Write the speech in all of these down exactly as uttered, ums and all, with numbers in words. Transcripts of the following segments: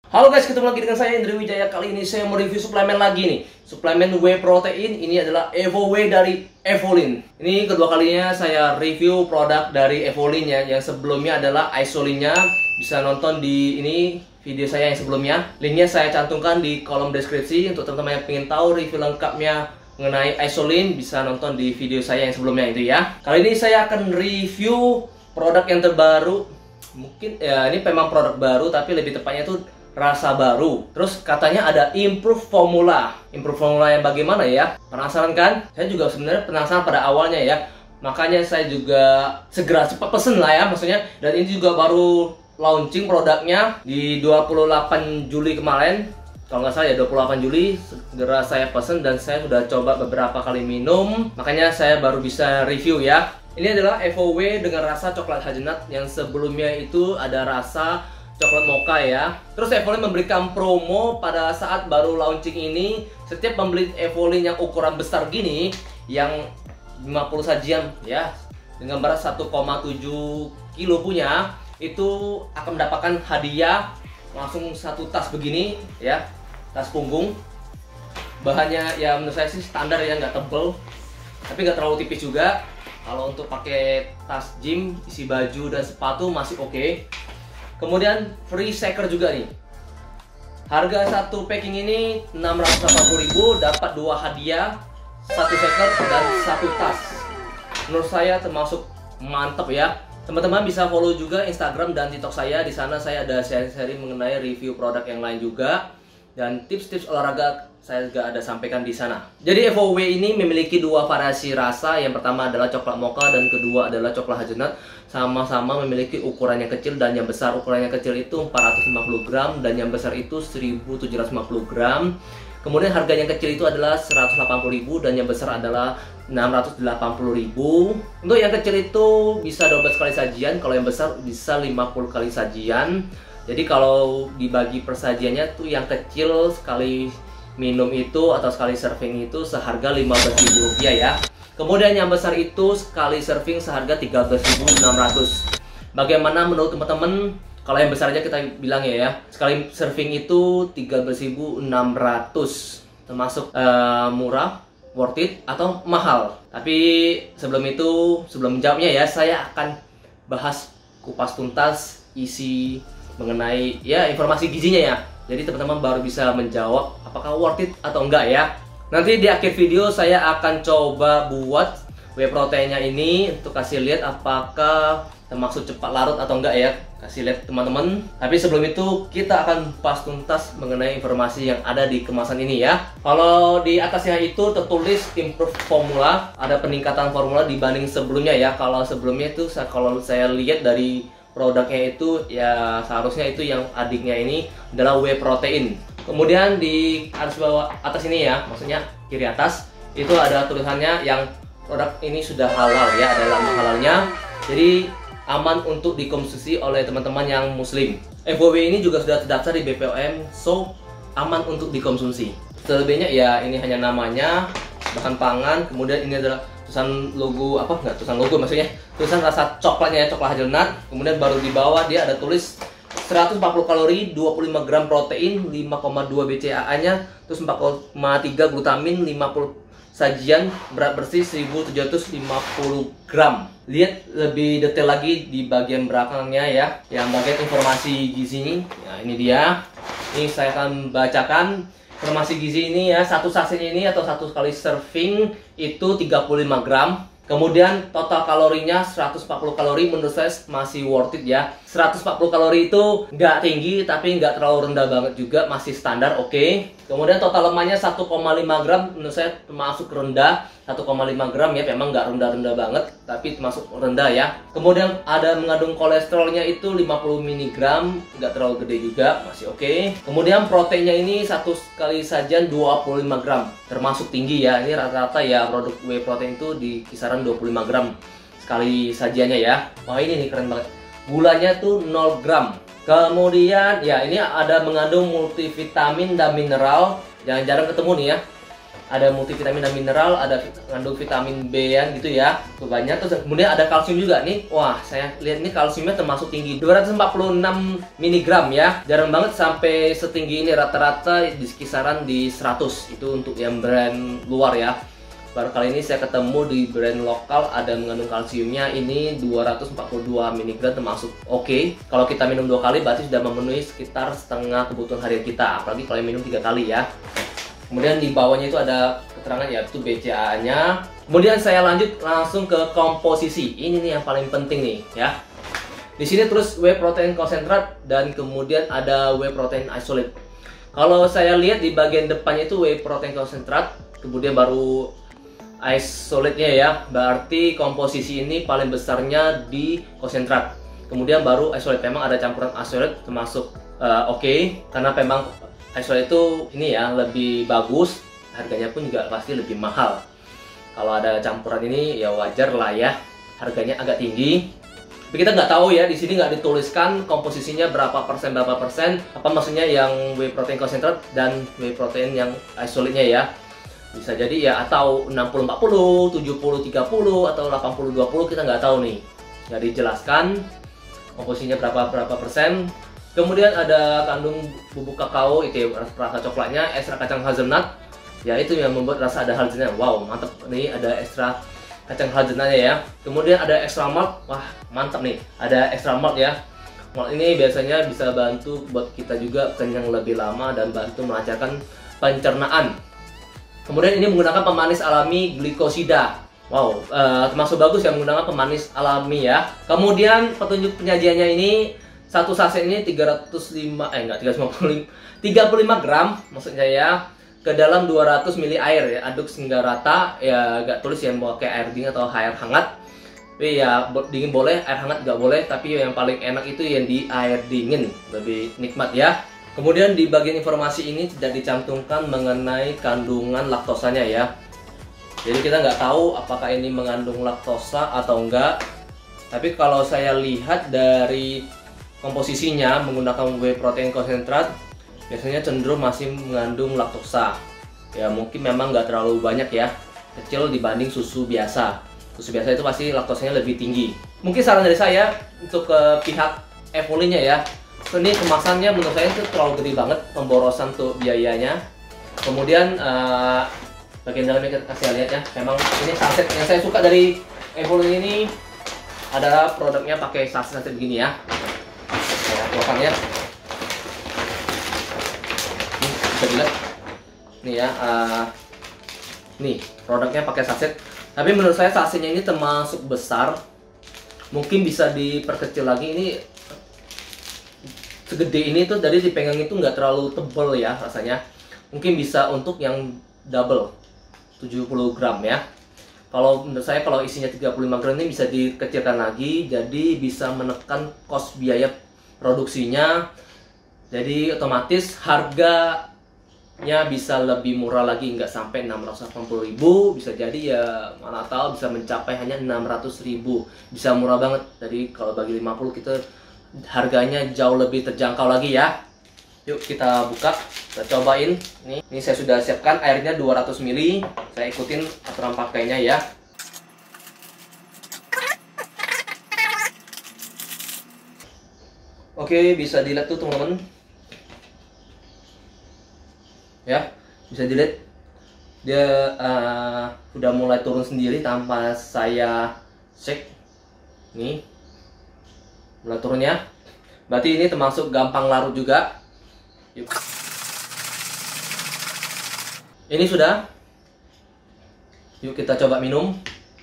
Halo guys, ketemu lagi dengan saya Indri Wijaya. Kali ini saya mau review suplemen lagi nih. Suplemen whey protein. Ini adalah EvoWhey dari Evolin. Ini kedua kalinya saya review produk dari Evolin ya. Yang sebelumnya adalah Isolinnya. Bisa nonton di ini video saya yang sebelumnya. Linknya saya cantumkan di kolom deskripsi. Untuk teman-teman yang ingin tahu review lengkapnya mengenai Isolin, bisa nonton di video saya yang sebelumnya itu ya. Kali ini saya akan review produk yang terbaru. Mungkin ya ini memang produk baru, tapi lebih tepatnya tuh rasa baru. Terus katanya ada improve formula. Improve formula yang bagaimana ya? Penasaran kan? Saya juga sebenarnya penasaran pada awalnya ya. Makanya saya juga segera cepat pesen lah ya maksudnya. Dan ini juga baru launching produknya di dua puluh delapan Juli kemarin. Kalau nggak salah ya dua puluh delapan Juli segera saya pesen dan saya sudah coba beberapa kali minum. Makanya saya baru bisa review ya. Ini adalah EvoWhey dengan rasa coklat hazelnut. Yang sebelumnya itu ada rasa coklat mocha ya. Terus Evolin memberikan promo pada saat baru launching ini. Setiap pembeli Evolin yang ukuran besar gini, yang lima puluh sajian ya, dengan berat satu koma tujuh kilo punya, itu akan mendapatkan hadiah langsung satu tas begini ya, tas punggung. Bahannya ya menurut saya sih standar ya, nggak tebel, tapi nggak terlalu tipis juga. Kalau untuk pakai tas gym, isi baju dan sepatu masih oke. Okay. Kemudian free shaker juga nih. Harga satu packing ini enam ratus delapan puluh ribu, dapat dua hadiah, satu shaker dan satu tas. Menurut saya termasuk mantep ya. Teman-teman bisa follow juga Instagram dan TikTok saya. Di sana saya ada sharing-sharing mengenai review produk yang lain juga, dan tips-tips olahraga saya juga ada sampaikan di sana. Jadi EvoWhey ini memiliki dua variasi rasa. Yang pertama adalah coklat mocha dan kedua adalah coklat hazelnut. Sama-sama memiliki ukuran yang kecil dan yang besar. Ukuran yang kecil itu empat ratus lima puluh gram dan yang besar itu seribu tujuh ratus lima puluh gram. Kemudian harga yang kecil itu adalah seratus delapan puluh ribu dan yang besar adalah enam ratus delapan puluh ribu. Untuk yang kecil itu bisa dua belas kali sajian, kalau yang besar bisa lima puluh kali sajian. Jadi kalau dibagi persajiannya tuh yang kecil sekali minum itu atau sekali serving itu seharga lima belas ribu rupiah ya. Kemudian yang besar itu sekali serving seharga tiga belas ribu enam ratus. Bagaimana menurut teman-teman? Kalau yang besarnya kita bilang ya ya, sekali serving itu tiga belas ribu enam ratus. Termasuk uh, murah, worth it atau mahal? Tapi sebelum itu, sebelum menjawabnya ya, saya akan bahas kupas tuntas isi mengenai ya informasi gizinya ya. Jadi teman-teman baru bisa menjawab apakah worth it atau enggak ya. Nanti di akhir video saya akan coba buat whey proteinnya ini untuk kasih lihat apakah termasuk cepat larut atau enggak ya. Kasih lihat teman-teman. Tapi sebelum itu kita akan pas tuntas mengenai informasi yang ada di kemasan ini ya. Kalau di atasnya itu tertulis improve formula, ada peningkatan formula dibanding sebelumnya ya. Kalau sebelumnya itu kalau saya lihat dari produknya itu ya seharusnya itu yang adiknya ini adalah whey protein. Kemudian di atas bawah atas ini ya, maksudnya kiri atas itu ada tulisannya yang produk ini sudah halal ya, ada lambang halalnya. Jadi aman untuk dikonsumsi oleh teman-teman yang muslim. EvoWhey ini juga sudah terdaftar di B P O M, so aman untuk dikonsumsi. Selebihnya ya ini hanya namanya, bahan pangan, kemudian ini adalah tulisan logo apa enggak tulisan logo maksudnya tulisan rasa coklatnya ya, coklat hazelnut. Kemudian baru di bawah dia ada tulis seratus empat puluh kalori, dua puluh lima gram protein, lima koma dua B C A A-nya, terus empat koma tiga glutamin, lima puluh sajian, berat bersih seribu tujuh ratus lima puluh gram. Lihat lebih detail lagi di bagian belakangnya ya, yang bagian informasi gizi. Nah, ini dia. Ini saya akan bacakan informasi gizi ini ya. Satu sachet ini atau satu kali serving itu tiga puluh lima gram. Kemudian total kalorinya seratus empat puluh kalori, menurut saya masih worth it ya. seratus empat puluh kalori itu nggak tinggi tapi nggak terlalu rendah banget juga, masih standar oke. Okay. Kemudian total lemaknya satu koma lima gram, menurut saya termasuk rendah. Satu koma lima gram ya, memang nggak rendah-rendah banget tapi termasuk rendah ya. Kemudian ada mengandung kolesterolnya itu lima puluh miligram, nggak terlalu gede juga, masih oke. Okay. Kemudian proteinnya ini satu kali sajian dua puluh lima gram, termasuk tinggi ya. Ini rata-rata ya produk whey protein itu di kisaran dua puluh lima gram sekali sajiannya ya. Wah ini nih keren banget. Gulanya tuh nol gram. Kemudian ya ini ada mengandung multivitamin dan mineral. Jangan jarang ketemu nih ya. ada multivitamin dan mineral, ada mengandung vitamin B ya gitu ya, tuh banyak. Terus kemudian ada kalsium juga nih. Wah, saya lihat ini kalsiumnya termasuk tinggi, dua ratus empat puluh enam miligram ya. Jarang banget sampai setinggi ini, rata-rata di kisaran di seratus. Itu untuk yang brand luar ya. Baru kali ini saya ketemu di brand lokal ada mengandung kalsiumnya ini dua ratus empat puluh dua miligram, termasuk oke. Okay. Kalau kita minum dua kali berarti sudah memenuhi sekitar setengah kebutuhan harian kita, apalagi kalau minum tiga kali ya. Kemudian di bawahnya itu ada keterangan yaitu B C A A-nya. Kemudian saya lanjut langsung ke komposisi. Ini nih yang paling penting nih ya. Di sini terus whey protein konsentrat dan kemudian ada whey protein isolate. Kalau saya lihat di bagian depannya itu whey protein konsentrat, kemudian baru isolate-nya ya. Berarti komposisi ini paling besarnya di konsentrat. Kemudian baru isolate. Memang ada campuran isolate termasuk uh, oke okay, karena memang isolate itu ini ya lebih bagus, harganya pun juga pasti lebih mahal. Kalau ada campuran ini ya wajar lah ya, harganya agak tinggi. Tapi kita nggak tahu ya, di sini nggak dituliskan komposisinya berapa persen berapa persen. Apa maksudnya yang whey protein konsentrat dan whey protein yang isolate-nya ya. Bisa jadi ya atau enam puluh empat puluh, tujuh puluh tiga puluh atau delapan puluh dua puluh, kita nggak tahu nih. Nggak dijelaskan komposisinya berapa berapa persen. Kemudian ada kandung bubuk kakao, itu rasa coklatnya, ekstra kacang hazelnut. Ya itu yang membuat rasa ada hazelnutnya. Wow, mantap. Nih ada ekstra kacang hazelnutnya ya. Kemudian ada extra malt. Wah, mantap nih. Ada extra malt ya. Malt ini biasanya bisa bantu buat kita juga kenyang lebih lama dan bantu melancarkan pencernaan. Kemudian ini menggunakan pemanis alami glikosida. Wow, uh, termasuk bagus yang menggunakan pemanis alami ya. Kemudian petunjuk penyajiannya ini satu saset ini tiga ratus lima eh enggak tiga ratus lima puluh tiga puluh lima gram maksudnya ya, ke dalam dua ratus mililiter air ya, aduk sehingga rata ya. Enggak tulis yang mau kayak air dingin atau air hangat. Tapi ya dingin boleh, air hangat nggak boleh, tapi yang paling enak itu yang di air dingin, lebih nikmat ya. Kemudian di bagian informasi ini tidak dicantumkan mengenai kandungan laktosanya ya. Jadi kita nggak tahu apakah ini mengandung laktosa atau enggak. Tapi kalau saya lihat dari komposisinya menggunakan whey protein konsentrat, biasanya cenderung masih mengandung laktosa. Ya mungkin memang nggak terlalu banyak ya, kecil dibanding susu biasa. Susu biasa itu pasti laktosanya lebih tinggi. Mungkin saran dari saya untuk ke pihak Evoline-nya ya. Ini kemasannya menurut saya itu terlalu gede banget, pemborosan tuh biayanya. Kemudian uh, bagian dalamnya kita kasih lihat ya. Memang ini saset yang saya suka dari Evoline ini adalah produknya pakai saset-saset begini ya. Ya, keluarkannya. Nih, bisa dilihat. Nih ya, uh, nih produknya pakai saset. Tapi menurut saya sasetnya ini termasuk besar. Mungkin bisa diperkecil lagi. Ini segede ini tuh dari dipegang itu nggak terlalu tebel ya rasanya. Mungkin bisa untuk yang double tujuh puluh gram ya. Kalau menurut saya kalau isinya tiga puluh lima gram ini bisa dikecilkan lagi, jadi bisa menekan kos biaya produksinya. Jadi otomatis harganya bisa lebih murah lagi, nggak sampai enam ratus delapan puluh ribu. Bisa jadi ya mana tahu bisa mencapai hanya enam ratus ribu. Bisa murah banget. Jadi kalau bagi lima puluh kita harganya jauh lebih terjangkau lagi ya. Yuk kita buka, kita cobain. Nih, ini saya sudah siapkan airnya dua ratus mililiter. Saya ikutin aturan pakainya ya. Oke, bisa dilihat tuh teman-teman. Ya, bisa dilihat dia uh, udah mulai turun sendiri tanpa saya shake. Nih, mulai turunnya. Berarti ini termasuk gampang larut juga. Yuk. Ini sudah. Yuk kita coba minum.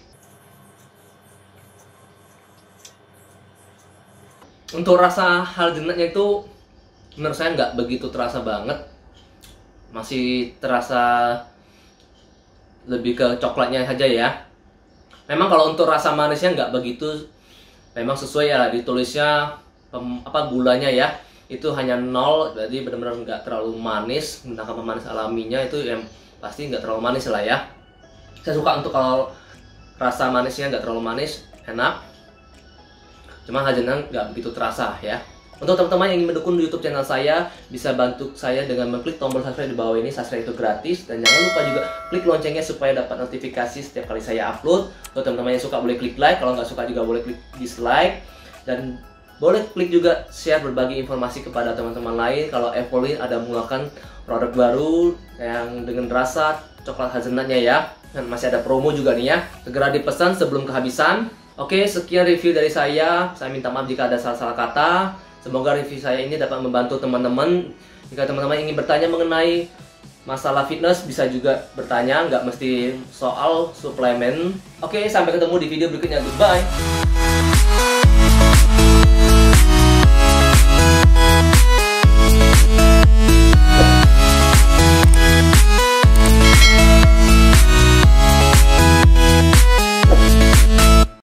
Untuk rasa hazelnutnya itu menurut saya nggak begitu terasa banget. Masih terasa lebih ke coklatnya saja ya. Memang kalau untuk rasa manisnya nggak begitu. Memang sesuai ya ditulisnya pem, apa gulanya ya. Itu hanya nol, berarti benar-benar nggak terlalu manis. Menggunakan pemanis alaminya itu yang pasti nggak terlalu manis lah ya. Saya suka untuk kalau rasa manisnya nggak terlalu manis, enak. Cuma hazelnut nggak begitu terasa ya. Untuk teman-teman yang ingin mendukung YouTube channel saya, bisa bantu saya dengan mengklik tombol subscribe di bawah ini. Subscribe itu gratis, dan jangan lupa juga klik loncengnya supaya dapat notifikasi setiap kali saya upload. Untuk teman-teman yang suka boleh klik like, kalau nggak suka juga boleh klik dislike, dan boleh klik juga share, berbagi informasi kepada teman-teman lain kalau Evolin ada mengeluarkan produk baru yang dengan rasa coklat hazelnutnya ya. Dan masih ada promo juga nih ya, segera dipesan sebelum kehabisan. Oke, sekian review dari saya. Saya minta maaf jika ada salah-salah kata. Semoga review saya ini dapat membantu teman-teman. Jika teman-teman ingin bertanya mengenai masalah fitness, bisa juga bertanya, nggak mesti soal suplemen. Oke, sampai ketemu di video berikutnya. Goodbye.